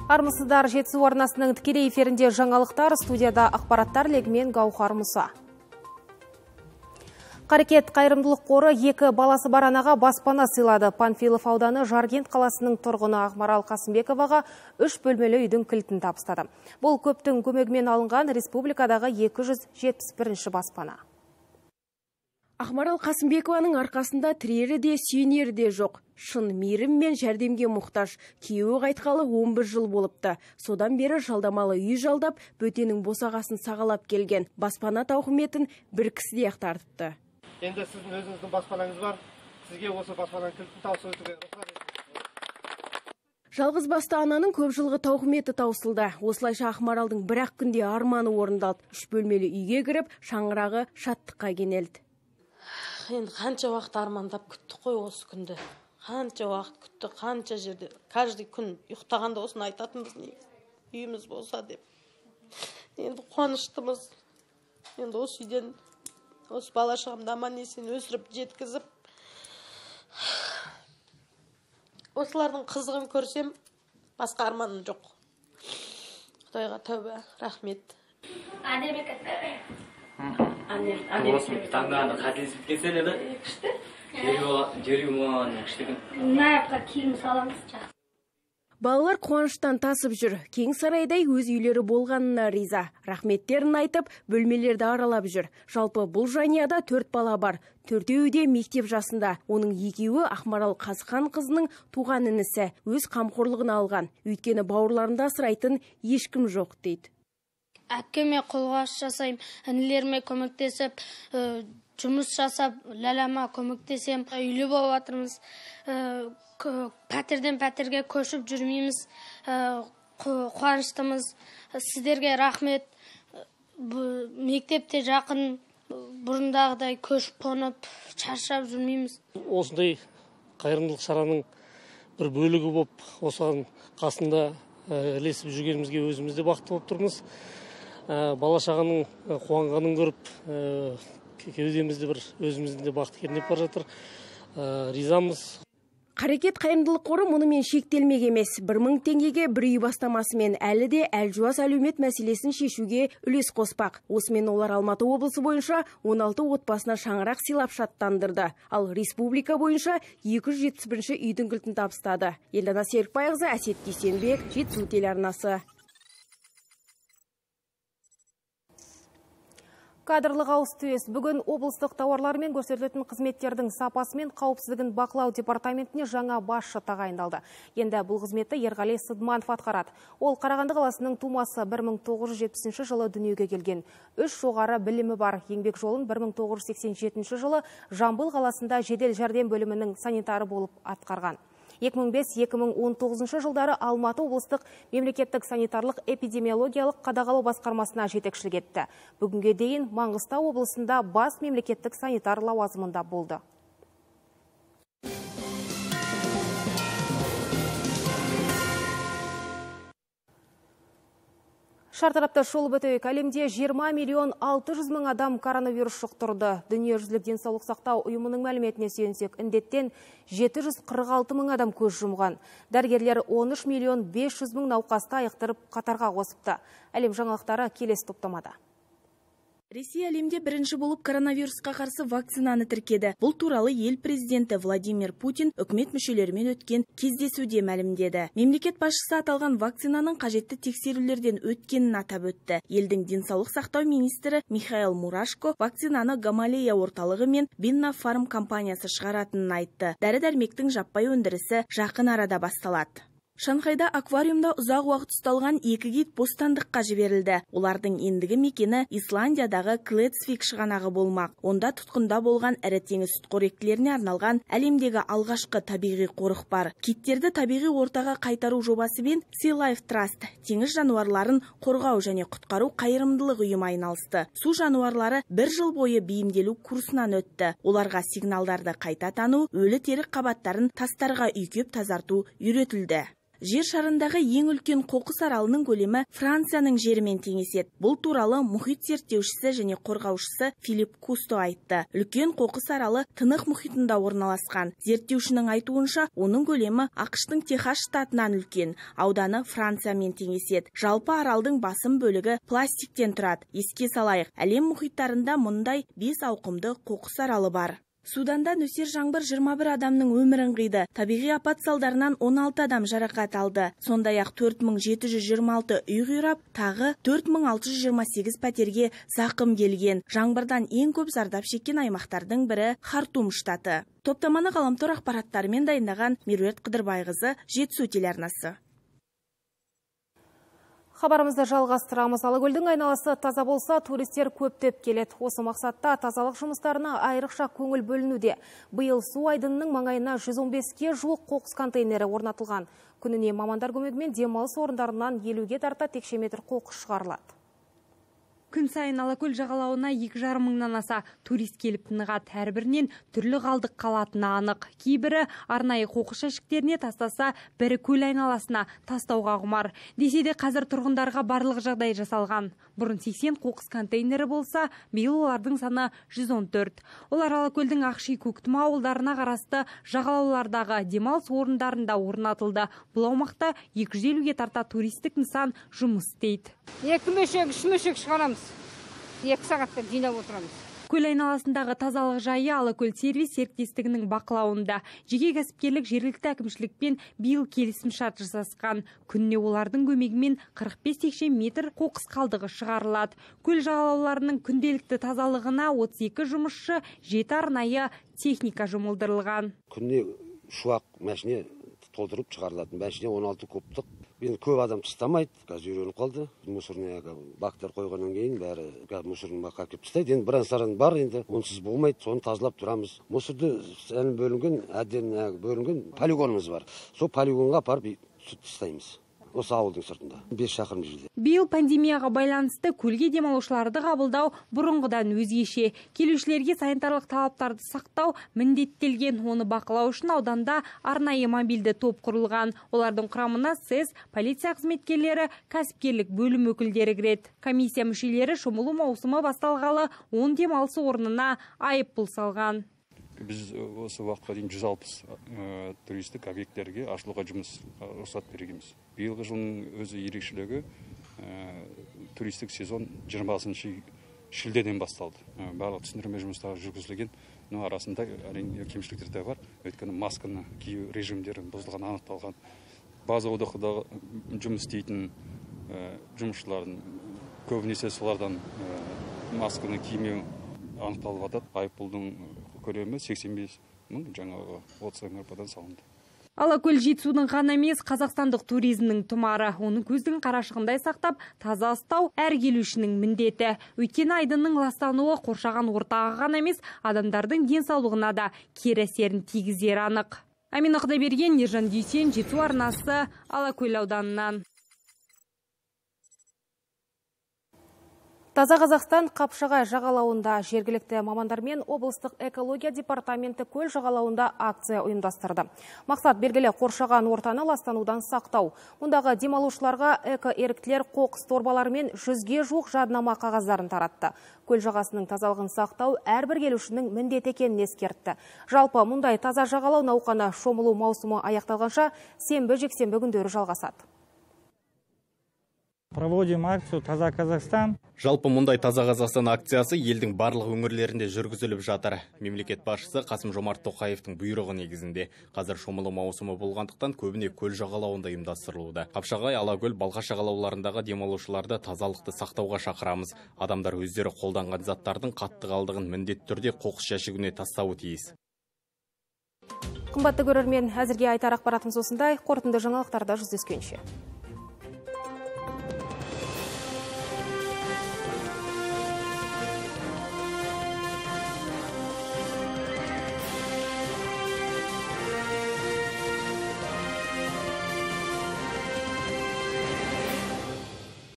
Армысыздар, Жетісу арнасының тікелей эфирінде жаңалықтар, студияда ақпараттар легімен Гаухар Мұса. Қарекет қайырымдылық қоры 2 баласы бар анаға баспана сыйлады. Панфилов ауданы Жаркент қаласының тұрғыны Ақмарал Қасымбековаға 3 бөлмелі үйдің кілтін табыстады. Бұл көптің көмегімен алынған республикадағы 271 баспана. Ақмарал Қасымбекованың арқасында тірері де сүйенері де жоқ. Шын мейірім мен жәрдемге мұқтаж. Күйеуі қайтқалы 11 жыл болыпты. Содан бері жалдамалы үй жалдап, бөтенің босағасын сағалап келген. Баспана тауқыметін бір кісіде ақтартыпты. Енді сіздің өзіңіздің баспанаңыз бар. Сізге осы баспананың кілтін тауысып өтуге рұқсат етіңіз. Жалғыз басты ананың көп жылғы тауқыметі таусылды. Осылайша Ақмаралдың бір-ақ күнде арманы орындалды. 3 бөлмелі үйге кіріп, шаңырағы шаттыққа кенелді. Енді қанша уақыт армандап күттік қой осы күнді. Қанша уақыт күттік, қанша жерде. Каждый күн ұйықтағанда осыны айтатынбыз, үйіміз болса деп. Енді қуаныштымыз. Енді осы үйден, осы бала-шағамды аман-есен өсіріп жеткізіп, осылардың қызығын көрсем, басқа арманым жоқ. Құдайға тәубе, рахмет. Осы таңдағанда қателесіп кеткен еді. Жері болғанның күштігін. Наяққа киім саламыз жақсы. Балалар қуаныштан тасып жүр. Кең сарайдай өз үйлері болғанына риза. Рахметтерін айтып, бөлмелерді аралап жүр. Жалпы бұл жанұяда 4 бала бар. 4-еуі де мектеп жасында. Оның 2-еуі Ақмарал Қазыхан қызының туған інісі. Өз қамқорлығын алған. Өйткені бауырларында асырайтын ешкім жоқ дейді. Әкеме қолғаш жасайым, інілеріме көмектесіп, жұмыс жасап, ләләма көмектесем, үйлі болып жатырмыз. Пәтерден пәтерге көшіп жүрмейміз, қуаныштымыз. Сіздерге рахмет. Мектепте жақын, бұрындағыдай көшіп қонып, шаршап жүрмейміз. Осындай қайырымдылық шараның бір бөлігі болып, осыған қасында ілесіп жүргенімізге өзімізде бақытты болып тұрмыз. Бала-шағаның қуанғанын көріп, кеудемізде бір өзімізде бақыт кернеп бар жатыр. Ризамыз. Қарекет қайырымдылық қоры мұнымен шектелмек емес. 1000 теңгеге бір үй бастамасымен әлі де әлжуаз әлеумет мәселесін шешуге үлес қоспақ. Осымен олар Алматы облысы бойынша 16 отбасына шаңырақ сыйлап шаттандырды. Ал республика бойынша 271 үйдің кілтін табыстады. Елдана Серікбайқызы, Әсет Дүйсенбек, Жетісу телеарнасы. Кадрлық ауыс-түйіс. Бүгін облыстық тауарлар мен көрсетілетін қызметтердің сапасы мен қауіпсіздігін бақылау департаментіне жаңа басшы тағайындалды. Енді бұл қызметті Ерғали Сыдманов атқарады. Ол Қарағанды қаласының тумасы, 1970 жылы дүниеге келген. 3 жоғары білімі бар. Еңбек жолын 1987 жылы Жамбыл қаласында жедел жәрдем бөлімінің санитары болып атқарған. 2005-2019 жылдары Алматы облыстық мемлекеттік санитарлық эпидемиологиялық қадағалау басқармасына жетекшілік етті. Бүгінге дейін Маңғыстау облысында бас мемлекеттік санитар лауазымында болды. Шартарапта шолып өтейік. Әлемде 20 миллион 600 мың адам коронавирус жұқтырды. Дүниежүзілік денсаулық сақтау ұйымының мәліметіне сүйенсек, індеттен 746 мың адам көз жұмған. Дәрігерлер 13 миллион 500 мың науқасты айықтырып қатарға қосыпты. Әлем жаңалықтары келесі топтамада. Ресей әлемде бірінші болып коронавирусқа қарсы вакцинаны тіркеді. Бұл туралы ел президенті Владимир Путин үкімет мүшелерімен өткен кездесуде мәлімдеді. Мемлекет басшысы аталған вакцинаның қажетті тексерулерден өткенін атап өтті. Елдің денсаулық сақтау министрі Михаил Мурашко вакцинаны Гамалея орталығы мен Бинна Фарм компаниясы шығаратынын айтты. Дәрі-дәрмектің жаппай өндірісі жақын арада басталады. Шанхайда аквариумда ұзақ уақыт ұсталған 2 кит бостандыққа жіберілді. Олардың ендігі мекені Исландиядағы Клетсвик шығанағы болмақ. Онда тұтқында болған ірі теңіз сүтқоректілеріне арналған әлемдегі алғашқы табиғи қорық бар. Киттерді табиғи ортаға қайтару жобасымен Sea Life Trust теңіз жануарларын қорғау және құтқару қайырымдылық ұйымы айналысты. Су жануарлары 1 жыл бойы бейімделу курсынан өтті. Оларға сигналдарды қайта тану, өлі терек қабаттарын тастарға үйкеп тазарту үйретілді. Жер шарындағы ең үлкен қоқыс аралының көлемі Францияның жерімен теңеседі. Бұл туралы мұхит зерттеушісі және қорғаушысы Филипп Кусто айтты. Үлкен қоқыс аралы Тынық мұхитында орналасқан. Зерттеушінің айтуынша, оның көлемі ақштың Техас штатынан үлкен. Ауданы Франциямен теңеседі. Жалпы аралдың басым бөлігі пластиктен тұрады. Еске салайық, әлем мұхиттарында мұндай 5 ауқымды қоқыс аралы бар. Суданда нөсер жаңбыр 21 адамның өмірін қиды. Табиғи апат салдарынан 16 адам жарақат алды. Сондай-ақ 4726 үй қирап, тағы 4628 пәтерге зақым келген. Жаңбырдан ең көп зардап шеккен аймақтардың бірі Хартум штаты. Топтаманы ғаламтор ақпараттарымен дайындаған Меруерт Қыдырбайқызы, Жетісу телеарнасы. Хабарымызды жалғастырамыз. Алакөлдің айналасы таза болса, туристер көптеп келеді. Осы мақсатта тазалық жұмыстарына айрықша көңіл бөлінуде. Биыл су айдынының маңайына 115-ке жуық қоқыс контейнері орнатылған. Күніне мамандар көмегімен демалыс орындарынан 50-ге тарта текше метр қоқыс шығарылады. Күн сайын Алакөл жағалауына 2,5 мыңнан аса турист келіп тынығады. Әрбірінен түрлі қалдық қалатыны анық. Кейбірі арнайы қоқыс жәшіктеріне тастаса, бірі көл айналасына тастауға құмар. Десе де қазір тұрғындарға барлық жағдай жасалған. Бұрын 80 қоқыс контейнері болса, биыл олардың саны 114. Олар Алакөлдің Ақши, Көктұма ауылдарына қарасты жағалаулардағы демалыс орындарында орнатылды. Бұл аумақта 250-ге тарта туристік нысан жұмыс істейді. 2 мешек, 3 мешек шығарамыз. 2 сағатта жинап отырамыз. Көл айналасындағы тазалық жайы Алакөл сервис серіктестігінің бақылауында. Жеке кәсіпкерлік жергілікті әкімшілікпен биыл келісім шарт жасасқан. Күніне олардың көмегімен 45 текше метр қоқыс қалдығы шығарылады. Көл жағалауларының күнделікті тазалығына 32 жұмысшы, 7 арнайы техника жұмылдырылған. Күніне шуақ мәшіне толтырып шығарылатын. Мәшіне 16 кубтық. Енді көп адам тастамайды, қазір үйреніп қалды. Мусорный бактар қойғаннан кейін бәрі мусорный бакқа әкеліп тастайды. Енді бірен-саран бар, енді онсыз болмайды, соны тазалап тұрамыз. Мусорды бөлінген, әдден бөлінген полигонымыз бар. Сол полигонға апарып тастаймыз. Осы ауылдың сыртында 5 шақырым жерде. Биыл пандемияға байланысты көлге демалушыларды қабылдау бұрынғыдан өзгеше. Келушілерге санитарлық талаптарды сақтау міндеттелген. Оны бақылау үшін ауданда арнайы мобильді топ құрылған. Олардың құрамына СЭС, полиция қызметкерлері, кәсіпкерлік бөлім өкілдері кіреді. Комиссия мүшелері шомылу маусымы басталғалы 10 демалыс орнына айыппұл салған. Біз осы уақытқа дейін 160 туристік объекттерге ашылуға жұмыс рұқсат бергенбіз. Биылғы жылдың өзі ерекшелігі туристік сезон 20 шілдеден басталды. Барлық түсіндірме жұмыстары жүргізілген. Арасында әрине кемшіліктер де бар. Өйткені масканы кию режимдері бұзылған анықталған. База одақта жұмыс істейтін жұмысшылардың көбінесе солардан масканы кимеу анықталып жатады. Айыппұлдың көлемі 85 мың, жаңағы 30 мәрпадан салынды. Алакөл Жетісудың ғана емес, қазақстандық туризмнің тұмары. Оның көздің қарашығындай сақтап, таза ұстау әр келушінің міндеті. Өйткені айдынның ластануы қоршаған ортаға ғана емес, адамдардың денсаулығына да кері әсерін тигізері анық. Амина Құдайберген, Ержан Дүйсен, Жетісу арнасы, Алакөл ауданынан. Таза Қазақстан Қапшағай жағалауында жергілікті мамандармен облыстық экология департаменті көл жағалауында акция ұйымдастырды. Мақсат белгілі қоршаған ортаны ластанудан сақтау. Мұндағы демалушыларға эко-еріктілер қоқыс торбаларымен 100-ге жуық жадынама қағаздарын таратты. Көл жағасының тазалығын сақтау әрбір келушінің міндет екенін ескертті. Жалпы мұндай таза жағалау науқаны шомылу маусымы аяқталғанша сенбі-жексенбі күндері жалғасады. Проводим акцию «Таза Казахстан». Жалпы мұндай Таза Қазақстан акциясы елдің барлық өңірлерінде жүргізіліп жатыр. Мемлекет басшысы Қасым-Жомарт Тоқаевтың бұйрығы негізінде. Қазір шомылу маусымы болғандықтан көбіне көл жағалауында ұйымдастырылуда. Қапшағай, Алакөл, Балқаш жағалауларындағы демалушыларды тазалықты сақтауға шақырамыз. Адамдар өздері қолданған заттардың қатты қалдығын міндетті түрде қоқыс жәшігіне тастауы тиіс. Қымбатты көрермен, әзірге айтар ақпаратымыз осындай. Қорытынды жаңалықтарда жүздескенше.